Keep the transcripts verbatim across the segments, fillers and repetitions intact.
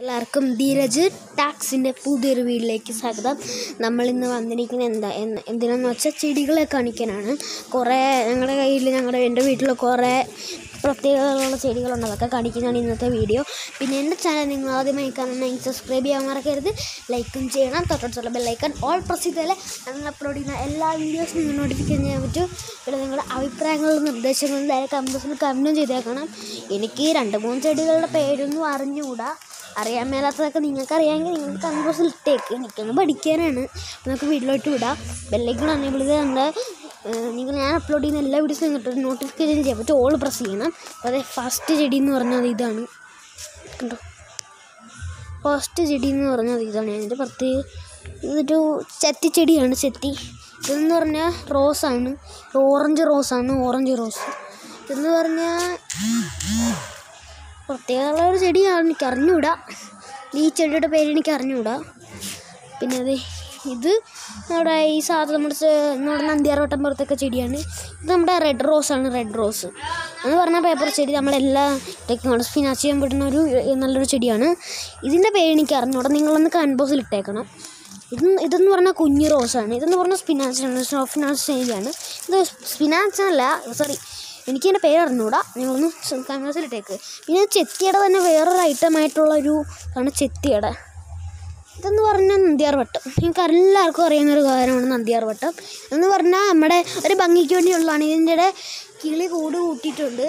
എല്ലാവർക്കും ധീരജ് ടാക്സിൻ്റെ പുതിയൊരു വീട്ടിലേക്ക് സ്വാഗതം. നമ്മളിന്ന് വന്നിരിക്കുന്നത് എന്താ എന്ന് എന്തിനാന്ന് വെച്ചാൽ ചെടികളെ കാണിക്കാനാണ്. കുറേ ഞങ്ങളുടെ കയ്യിൽ ഞങ്ങളുടെ എൻ്റെ വീട്ടിൽ കുറേ പ്രത്യേകതകളുള്ള ചെടികളുണ്ട്, അതൊക്കെ കാണിക്കുന്നതാണ് ഇന്നത്തെ വീഡിയോ. പിന്നെ എൻ്റെ ചാനൽ നിങ്ങൾ ആദ്യമായി കാണണമെങ്കിൽ സബ്സ്ക്രൈബ് ചെയ്യാൻ മറക്കരുത്, ലൈക്കും ചെയ്യണം. തൊട്ടടുത്തുള്ള ബെല്ലൈക്കൺ ഓൾ പ്രസ് ചെയ്താലേ ഞങ്ങൾ അപ്ലോഡ് ചെയ്യുന്ന എല്ലാ വീഡിയോസും നിങ്ങൾ നോട്ടിഫിക്കേഷൻ ചെയ്യാൻ പറ്റും. പിന്നെ നിങ്ങളുടെ അഭിപ്രായങ്ങളും നിർദ്ദേശങ്ങളും നേരെ കമൻറ്റ് ബോക്സിൽ കമൻറ്റും ചെയ്തേക്കണം. എനിക്ക് രണ്ട് മൂന്ന് ചെടികളുടെ പേരൊന്നും അറിഞ്ഞുകൂടാ, അറിയാൻ മേലാത്തതൊക്കെ നിങ്ങൾക്ക് അറിയാമെങ്കിൽ നിങ്ങൾക്ക് കമൻറ്റ് ബോക്സിൽ ഇട്ടേക്ക്. എനിക്കൊന്ന് പഠിക്കാനാണ്. അപ്പോൾ നമുക്ക് വീട്ടിലോട്ട് വിടാം. ബെല്ലൈക്കൺ എനേബിൾ ചെയ്ത് നമ്മുടെ നിങ്ങൾ ഞാൻ അപ്ലോഡ് ചെയ്യുന്ന എല്ലാ വീഡിയോസും നിങ്ങൾക്ക് നോട്ടിഫിക്കേഷൻ ചെയ്യാൻ പറ്റും, ഓൾ പ്രസ് ചെയ്യണം. അപ്പോൾ അതെ ഫസ്റ്റ് ചെടി എന്ന് പറഞ്ഞാൽ ഇതാണ് കണ്ടോ. ഫസ്റ്റ് ചെടി എന്ന് പറഞ്ഞാൽ ഇതാണ്. അതിൻ്റെ പ്രത്യേക ഇതൊരു ചെത്തി ചെടിയാണ്. ചെത്തി ഇതെന്ന് പറഞ്ഞാൽ റോസാണ്, ഓറഞ്ച് റോസാണ്. ഓറഞ്ച് റോസ് ഇതെന്ന് പറഞ്ഞാൽ പ്രത്യേകമുള്ള ഒരു ചെടിയാണ്, എനിക്ക് അറിഞ്ഞുകൂടാ. ഈ ചെടിയുടെ പേര് എനിക്ക് അറിഞ്ഞുകൂടാ. പിന്നെ അതെ ഇത് നമ്മുടെ ഈ സാധനം നമ്മുടെ നമ്മുടെ നന്ദിയാർവട്ടം പുറത്തൊക്കെ ചെടിയാണ്. ഇത് നമ്മുടെ റെഡ് റോസാണ്. റെഡ് റോസ് എന്ന് പറഞ്ഞാൽ പേപ്പർ ചെടി നമ്മളെല്ലാ ടെക്നോളജി ഫിനാൻസ് ചെയ്യാൻ പറ്റുന്ന ഒരു നല്ലൊരു ചെടിയാണ്. ഇതിൻ്റെ പേര് എനിക്ക് അറിഞ്ഞുകൂടാ, നിങ്ങളൊന്ന് കമൻറ്റ് ബോക്സിൽ ഇട്ടേക്കണം. ഇത് ഇതെന്ന് പറഞ്ഞാൽ കുഞ്ഞു റോസാണ്. ഇതെന്ന് പറഞ്ഞാൽ സ്പിനാച്ചാണ്, സ്നോഫിനാച്ച് ചെടിയാണ്. ഇത് സ്പിനാച്ചല്ല, സോറി എനിക്കെൻ്റെ പേര് അറിഞ്ഞുകൂടാ, നിങ്ങളൊന്ന് കമൻസിലിട്ടേക്ക്. പിന്നെ ചെത്തിയുടെ തന്നെ വേറൊരു ഐറ്റമായിട്ടുള്ളൊരു ആണ് ചെത്തിയുടെ. ഇതെന്ന് പറഞ്ഞാൽ നന്ദിയാർവട്ടം, നിങ്ങൾക്ക് എല്ലാവർക്കും അറിയുന്നൊരു കാര്യമാണ് നന്ദിയാർവട്ടം എന്ന് പറഞ്ഞാൽ നമ്മുടെ ഒരു ഭംഗിക്ക് വേണ്ടിയുള്ളതാണ്. ഇതിൻ്റെ ഇടെ കിളി കൂട് കൂട്ടിയിട്ടുണ്ട്,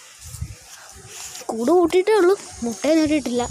കൂട് കൂട്ടിയിട്ടേ ഉള്ളൂ, മുട്ടയൊന്നും ഇട്ടിട്ടില്ല.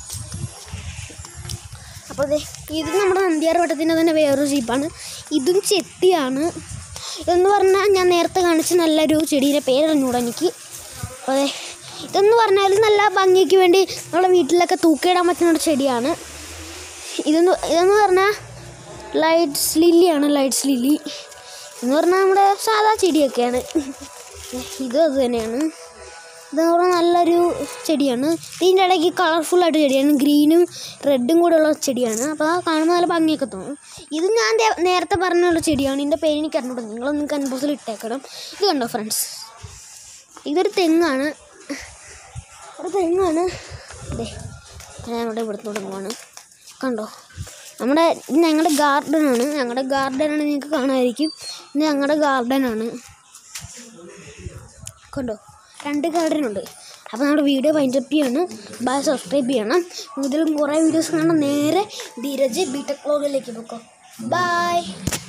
അപ്പോൾ അതെ ഇത് നമ്മുടെ നന്ദിയാർവട്ടത്തിൻ്റെ തന്നെ വേറൊരു ജീപ്പാണ്. ഇതും ചെത്തിയാണ്. ഇതെന്ന് പറഞ്ഞാൽ ഞാൻ നേരത്തെ കാണിച്ച നല്ലൊരു ചെടീൻ്റെ പേരറിഞ്ഞൂടാ എനിക്ക്. അപ്പോൾ അതെ ഇതെന്ന് പറഞ്ഞാൽ നല്ല ഭംഗിക്ക് വേണ്ടി നമ്മുടെ വീട്ടിലൊക്കെ തൂക്കിയിടാൻ പറ്റുന്ന ഒരു ചെടിയാണ്. ഇതെന്ന് ഇതെന്ന് പറഞ്ഞാൽ ലൈറ്റ്സ് ലില്ലിയാണ്. ലൈറ്റ്സ് ലില്ലി എന്ന് പറഞ്ഞാൽ നമ്മുടെ സാധാ ചെടിയൊക്കെയാണ്. ഇതും അത് തന്നെയാണ്. ഇതെന്ന് പറഞ്ഞാൽ നല്ലൊരു ചെടിയാണ്. ഇതിൻ്റെ ഇടയ്ക്ക് കളർഫുള്ളായിട്ട് ചെടിയാണ്, ഗ്രീനും റെഡും കൂടെ ഉള്ള ചെടിയാണ്. അപ്പോൾ ആ കാണുമ്പോൾ നല്ല ഭംഗിയൊക്കെ തോന്നും. ഇത് ഞാൻ നേരത്തെ പറഞ്ഞുള്ള ചെടിയാണ്. ഇതിൻ്റെ പേര് എനിക്ക് അറിഞ്ഞൂടാ, നിങ്ങളൊന്ന് കമൻറ്റ് ബോക്സിൽ ഇട്ടേക്കണം. ഇത് കണ്ടോ ഫ്രണ്ട്സ്, ഇതൊരു തെങ്ങാണ്. ഒരു തെങ്ങാണ്. അതെ ഞാനിവിടെ ഇവിടെ തുടങ്ങുവാണ്. കണ്ടോ നമ്മുടെ ഇത് ഞങ്ങളുടെ ഗാർഡനാണ്. ഞങ്ങളുടെ ഗാർഡനാണ്, നിങ്ങൾക്ക് കാണുമായിരിക്കും. ഇത് ഞങ്ങളുടെ ഗാർഡനാണ്. കണ്ടോ രണ്ട് ഗാർഡനുണ്ട്. അപ്പോൾ നമ്മുടെ വീഡിയോ വൈൻഡപ്പ് ചെയ്യാണ്. ബൈ, സബ്സ്ക്രൈബ് ചെയ്യണം. ഇതിലും കുറേ വീഡിയോസ് കാണാൻ നേരെ ധീരജ് ബി ടെക് വ്ലോഗിലേക്ക് പോക്കോ. ബൈ.